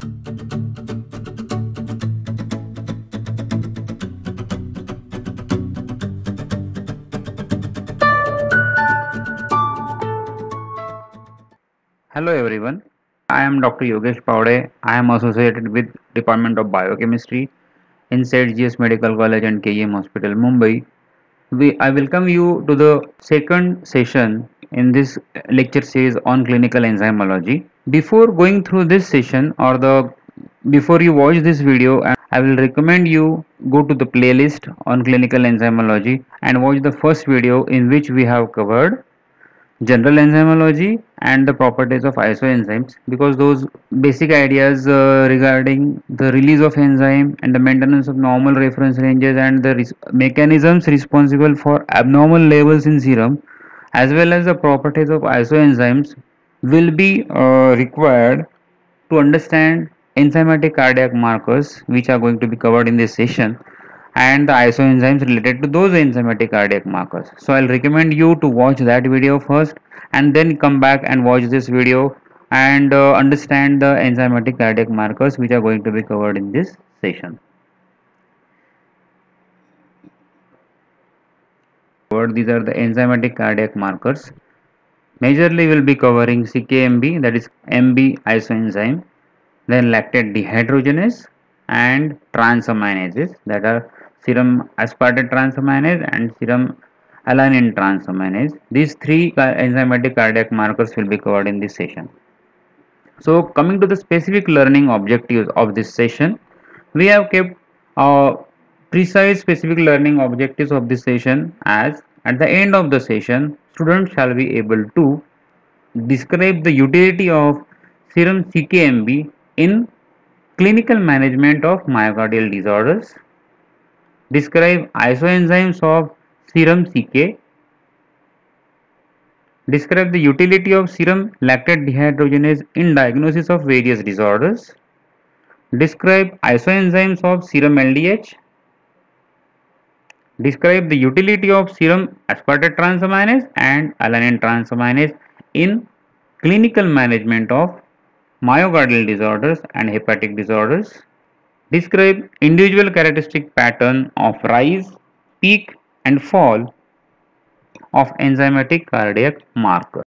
Hello everyone, I am Dr. Yogesh Paude. I am associated with Department of Biochemistry in St. GS Medical College and KEM Hospital, Mumbai. I welcome you to the second session in this lecture series on clinical enzymology. Before going through this session before you watch this video, I will recommend you go to the playlist on clinical enzymology and watch the first video in which we have covered general enzymology and the properties of isoenzymes, because those basic ideas regarding the release of enzyme and the maintenance of normal reference ranges and the mechanisms responsible for abnormal levels in serum, as well as the properties of isoenzymes, will be required to understand enzymatic cardiac markers, which are going to be covered in this session, and the isoenzymes related to those enzymatic cardiac markers. So I'll recommend you to watch that video first and then come back and watch this video and understand the enzymatic cardiac markers which are going to be covered in this session. These are the enzymatic cardiac markers. Majorly we'll be covering CKMB, that is MB isoenzyme, then lactate dehydrogenase and transaminases, that are serum aspartate transaminase and serum alanine transaminase. These three enzymatic cardiac markers will be covered in this session. So coming to the specific learning objectives of this session, we have kept precise specific learning objectives of this session as at the end of the session students shall be able to describe the utility of serum CKMB in clinical management of myocardial disorders, describe isoenzymes of serum CK, describe the utility of serum lactate dehydrogenase in diagnosis of various disorders, describe isoenzymes of serum LDH, describe the utility of serum aspartate transaminase and alanine transaminase in clinical management of myocardial disorders and hepatic disorders. Describe individual characteristic pattern of rise, peak and fall of enzymatic cardiac marker.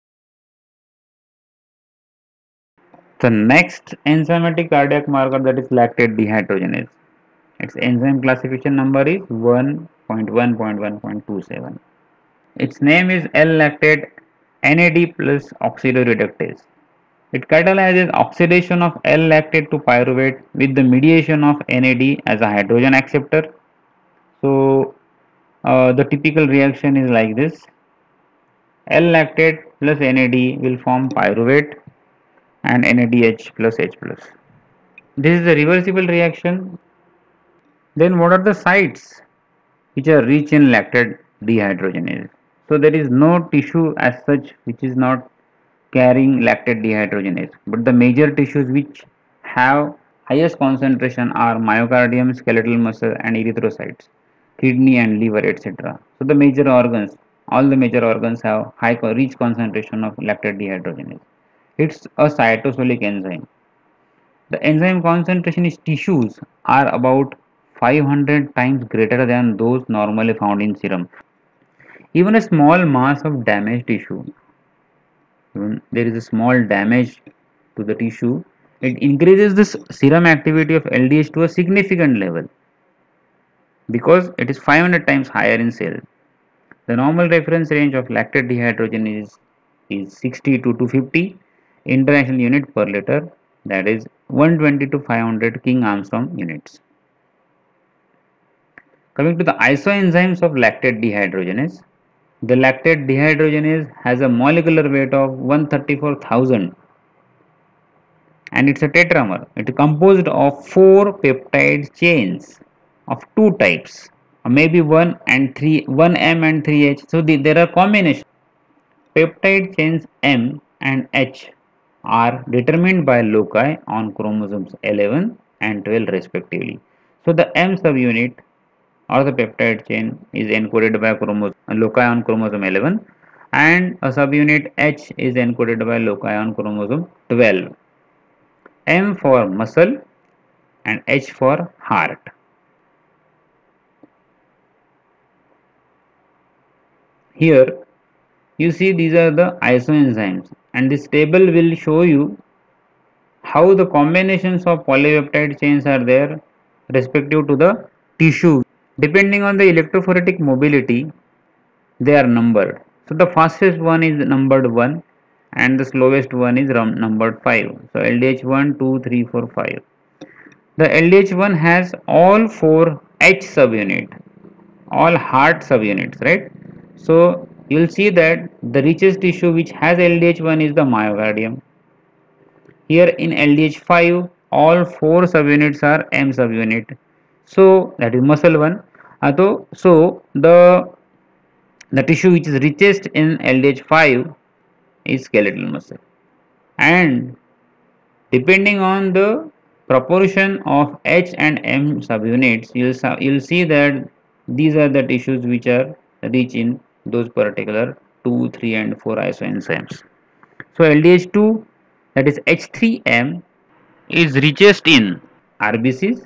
The next enzymatic cardiac marker, that is lactate dehydrogenase. Its enzyme classification number is 1.1.1.27. Its name is L-lactate NAD plus oxidoreductase. It catalyzes oxidation of L-lactate to pyruvate with the mediation of NAD as a hydrogen acceptor. So the typical reaction is like this: L-lactate plus NAD will form pyruvate and NADH plus H plus. This is a reversible reaction. Then what are the sites which are rich in lactate dehydrogenase? So there is no tissue as such which is not carrying lactate dehydrogenase, but the major tissues which have highest concentration are myocardium, skeletal muscle and erythrocytes, kidney and liver, etc. So the major organs, all the major organs have rich concentration of lactate dehydrogenase. It's a cytosolic enzyme. The enzyme concentration in tissues are about 500 times greater than those normally found in serum. Even a small mass of damaged tissue, when there is a small damage to the tissue, it increases this serum activity of LDH to a significant level because it is 500 times higher in cell. The normal reference range of lactate dehydrogenase is 60 to 250 international unit per liter, that is 120 to 500 King Armstrong units. Coming to the isoenzymes of lactate dehydrogenase, the lactate dehydrogenase has a molecular weight of 134,000 and it's a tetramer. It is composed of 4 peptide chains of 2 types, maybe 1M and 3H. So there are combinations. Peptide chains M and H are determined by loci on chromosomes 11 and 12 respectively. So the M subunit or the peptide chain is encoded by loci on chromosome 11 and a subunit H is encoded by loci on chromosome 12. M for muscle, and H for heart. Here you see these are the isoenzymes, and this table will show you how the combinations of polypeptide chains are there respective to the tissue. Depending on the electrophoretic mobility, they are numbered. So the fastest one is numbered 1 and the slowest one is numbered 5. So LDH 1, 2, 3, 4, 5. The LDH1 has all 4 H subunit, all heart subunits, right? So you'll see that the richest tissue which has LDH1 is the myocardium. Here in LDH5, all 4 subunits are M subunit. So that is muscle one. So the tissue which is richest in LDH5 is skeletal muscle. And depending on the proportion of H and M subunits, you'll see that these are the tissues which are rich in those particular 2, 3 and 4 isoenzymes. So LDH2, that is H3M, is richest in RBCs.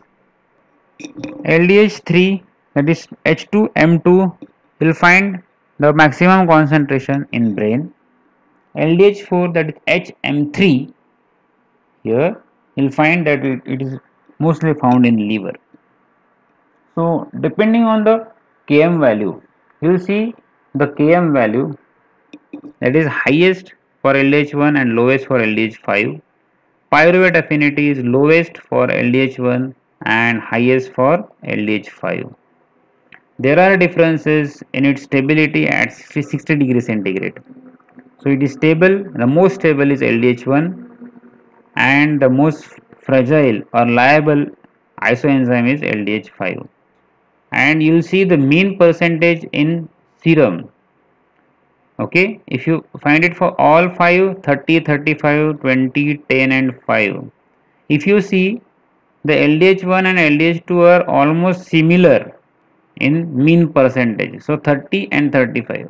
LDH3, that is H2M2, will find the maximum concentration in brain. LDH4, that is HM3, here you'll find that it is mostly found in liver. So depending on the Km value, you'll see the Km value that is highest for LDH1 and lowest for LDH5. Pyruvate affinity is lowest for LDH1 and highest for LDH5. There are differences in its stability at 60 degrees centigrade. So it is stable, the most stable is LDH1 and the most fragile or liable isoenzyme is LDH5. And you will see the mean percentage in serum. Okay, if you find it for all 5, 30, 35, 20, 10 and 5. If you see, the LDH1 and LDH2 are almost similar in mean percentage, so 30 and 35.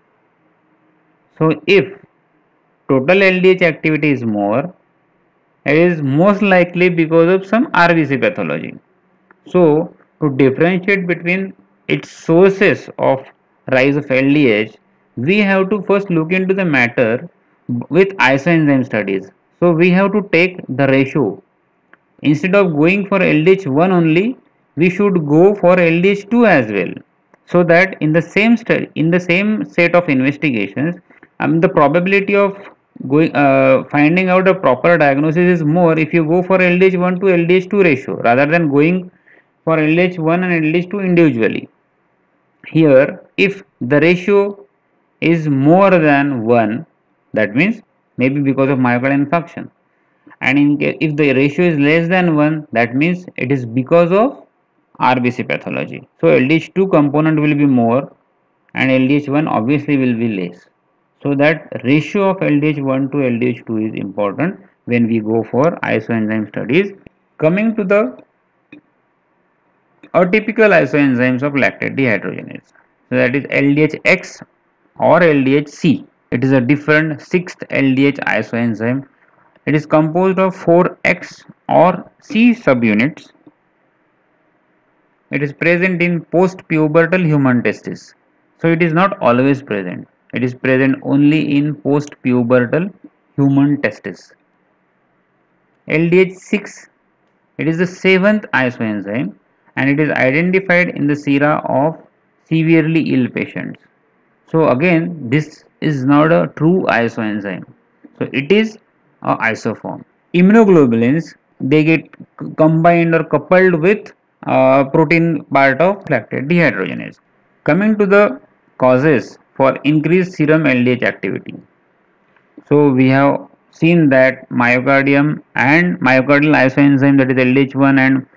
So if total LDH activity is more, it is most likely because of some RBC pathology. So to differentiate between its sources of rise of LDH, we have to first look into the matter with isoenzyme studies. So we have to take the ratio. Instead of going for LDH1 only, we should go for LDH2 as well. So that in the same study, in the same set of investigations, the probability of finding out a proper diagnosis is more if you go for LDH1 to LDH2 ratio rather than going for LDH1 and LDH2 individually. Here, if the ratio is more than 1, that means maybe because of myocardial infarction, and if the ratio is less than 1, that means it is because of RBC pathology. So LDH2 component will be more and LDH1 obviously will be less. So that ratio of LDH1 to LDH2 is important when we go for isoenzyme studies. Coming to the atypical isoenzymes of lactate dehydrogenase. So that is LDHX or LDHC. It is a different sixth LDH isoenzyme. It is composed of 4X or C subunits. It is present in post-pubertal human testes. So it is not always present. It is present only in post-pubertal human testes. LDH6, it is the seventh isoenzyme and it is identified in the sera of severely ill patients. So again, this is not a true isoenzyme. So it is a isoform. Immunoglobulins, they get combined or coupled with protein part of lactate dehydrogenase. Coming to the causes for increased serum LDH activity. So we have seen that myocardium and myocardial isoenzyme, that is LDH1 and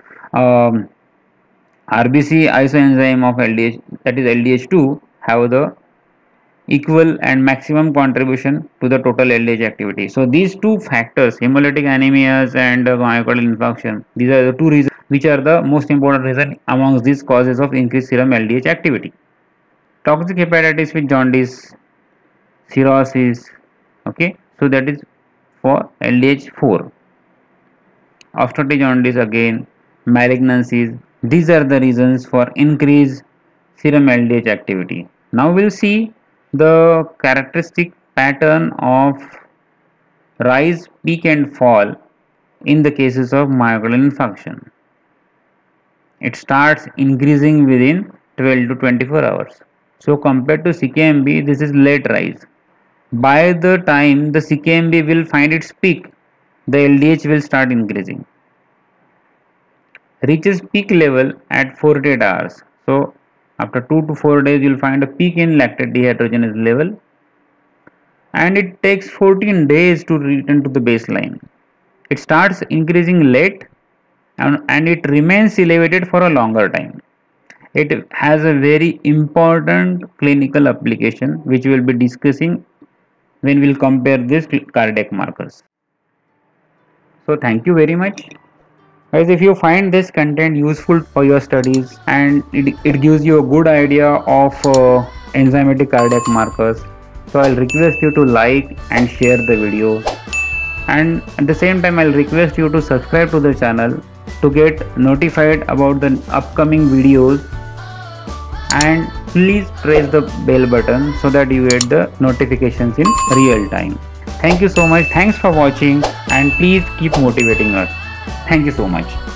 RBC isoenzyme of LDH, that is LDH2, have the equal and maximum contribution to the total LDH activity. So these two factors, hemolytic anemias and myocardial infarction, these are the two reasons which are the most important reason amongst these causes of increased serum LDH activity. Toxic hepatitis with jaundice, cirrhosis, okay, so that is for LDH4. osteoarthritis jaundice again, malignancies. These are the reasons for increased serum LDH activity. Now we'll see the characteristic pattern of rise, peak and fall in the cases of myocardial infarction. It starts increasing within 12 to 24 hours. So compared to CKMB, this is late rise. By the time the CKMB will find its peak, the LDH will start increasing. Reaches peak level at 48 hours. So after 2 to 4 days you will find a peak in lactate dehydrogenase level, and it takes 14 days to return to the baseline. It starts increasing late and it remains elevated for a longer time. It has a very important clinical application which we will be discussing when we will compare these cardiac markers. So thank you very much. Guys, if you find this content useful for your studies and it gives you a good idea of enzymatic cardiac markers, so I'll request you to like and share the video, and at the same time I'll request you to subscribe to the channel to get notified about the upcoming videos, and please press the bell button so that you get the notifications in real time. Thank you so much. Thanks for watching, and please keep motivating us. Thank you so much.